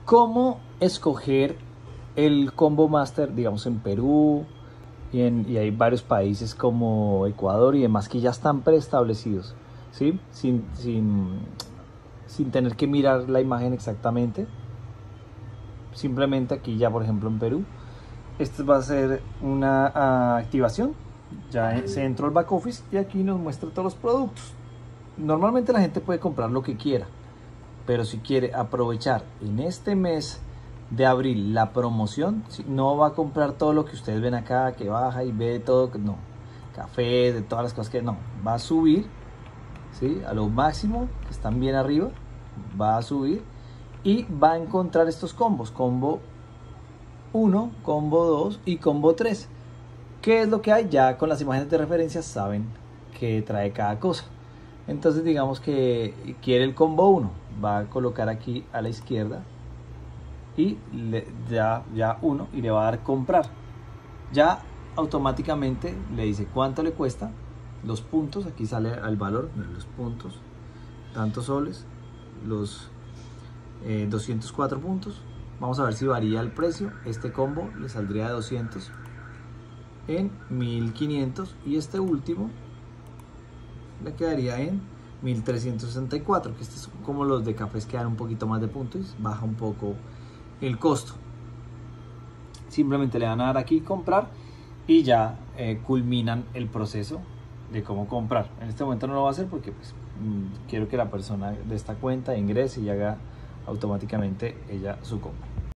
¿Cómo escoger el Combo Master, digamos, en Perú y hay varios países como Ecuador y demás que ya están preestablecidos, ¿sí? Sin tener que mirar la imagen exactamente. Simplemente aquí ya, por ejemplo, en Perú, esto va a ser una activación. Ya se entró al back office y aquí nos muestra todos los productos. Normalmente la gente puede comprar lo que quiera, pero si quiere aprovechar en este mes de abril la promoción, no va a comprar todo lo que ustedes ven acá, que baja y ve todo, no, café, de todas las cosas que no, va a subir, ¿sí? A lo máximo, que están bien arriba, va a subir y va a encontrar estos combos, combo 1, combo 2 y combo 3. ¿Qué es lo que hay? Ya con las imágenes de referencia saben que trae cada cosa. Entonces digamos que quiere el combo 1, va a colocar aquí a la izquierda y ya 1 y le va a dar comprar. Ya automáticamente le dice cuánto le cuesta, los puntos, aquí sale el valor de los puntos, tantos soles, los 204 puntos. Vamos a ver si varía el precio. Este combo le saldría de 200 en 1500 y este último le quedaría en 1364, que este es como los de cafés que dan un poquito más de puntos, baja un poco el costo. Simplemente le van a dar aquí comprar y ya culminan el proceso de cómo comprar. En este momento no lo va a hacer porque pues, quiero que la persona de esta cuenta ingrese y haga automáticamente ella su compra.